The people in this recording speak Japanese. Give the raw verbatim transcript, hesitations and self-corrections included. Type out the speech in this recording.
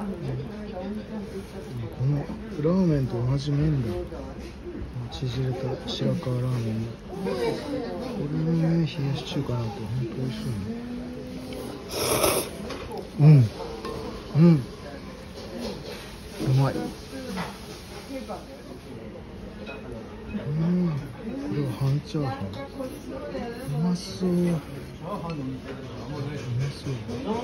このラーメンと同じ麺だ。縮れた白河ラーメンのこれのね、冷やし中華なんて本当美味しそうね。うんうんうまい。うん、これは半チャーハン。うまそう。うまそう。